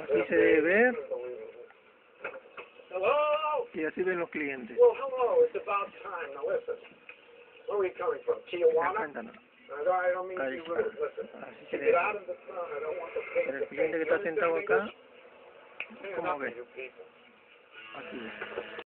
Aquí se debe ver y así ven los clientes. Well, hello, it's about time. Now listen. Where are we coming from? Tijuana? Cuéntanos. I don't mean to be rude. Listen. Así To se get ve. out of the sun, I don't want the Pero el cliente que está sentado acá, ¿cómo ve? Aquí ve.